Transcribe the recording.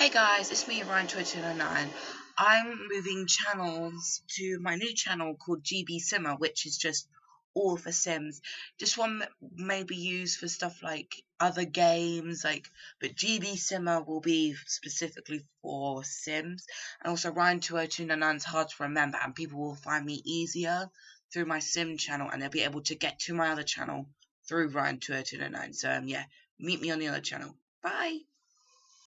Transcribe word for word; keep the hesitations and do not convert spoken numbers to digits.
Hey guys, it's me, Ryan two two nine nine. I'm moving channels to my new channel called G B Simmer, which is just all for Sims. This one may be used for stuff like other games, like, but G B Simmer will be specifically for Sims. And also, Ryan two two nine nine is hard to remember, and people will find me easier through my Sim channel, and they'll be able to get to my other channel through Ryan two two nine nine. So, um, yeah, meet me on the other channel. Bye.